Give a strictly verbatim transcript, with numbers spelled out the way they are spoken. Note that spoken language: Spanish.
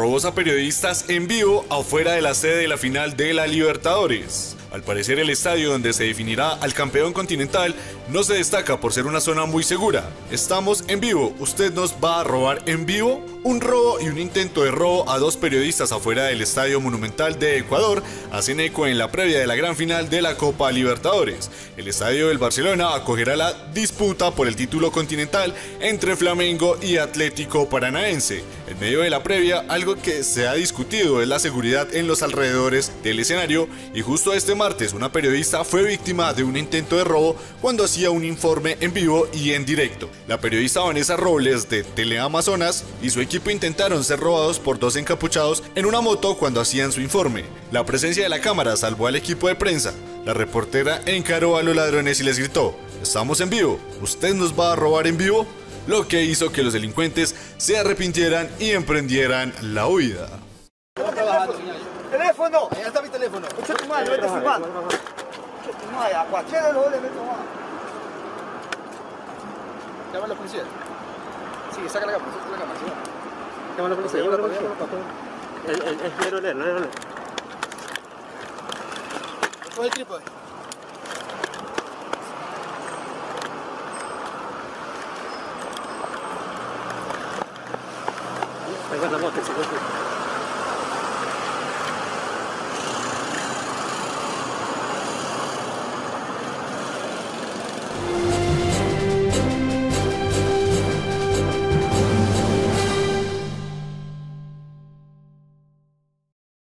Robos a periodistas en vivo afuera de la sede de la final de la Libertadores. Al parecer, el estadio donde se definirá al campeón continental no se destaca por ser una zona muy segura. Estamos en vivo, ¿usted nos va a robar en vivo? Un robo y un intento de robo a dos periodistas afuera del Estadio Monumental de Ecuador hacen eco en la previa de la gran final de la Copa Libertadores. El estadio del Barcelona acogerá la disputa por el título continental entre Flamengo y Atlético Paranaense. En medio de la previa, algo que se ha discutido es la seguridad en los alrededores del escenario, y justo este martes una periodista fue víctima de un intento de robo cuando hacía un informe en vivo y en directo. La periodista Vanessa Robles de Teleamazonas y su equipo intentaron ser robados por dos encapuchados en una moto cuando hacían su informe. La presencia de la cámara salvó al equipo de prensa. La reportera encaró a los ladrones y les gritó: "Estamos en vivo, ¿usted nos va a robar en vivo?", lo que hizo que los delincuentes se arrepintieran y emprendieran la huida. ¡Teléfono! Allá está mi teléfono. Escucha tu madre, vete filmando. Escucha tu madre, a cualquiera de los goles meto más. Llama a la policía. Sí, saca la cámara, saca la cámara. Llama a la policía, llama a la policía. Es quiero leer, no leer. Coge el trípode. Ahí va la moto, se